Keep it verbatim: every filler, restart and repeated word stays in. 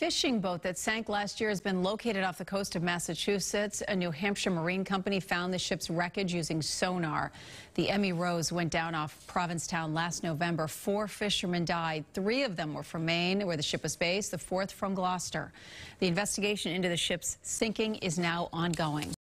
fishing boat that sank last year has been located off the coast of Massachusetts. A New Hampshire marine company found the ship's wreckage using sonar. The Emmy Rose went down off Provincetown last November. Four fishermen died. Three of them were from Maine, where the ship was based, the fourth from Gloucester. The investigation into the ship's sinking is now ongoing.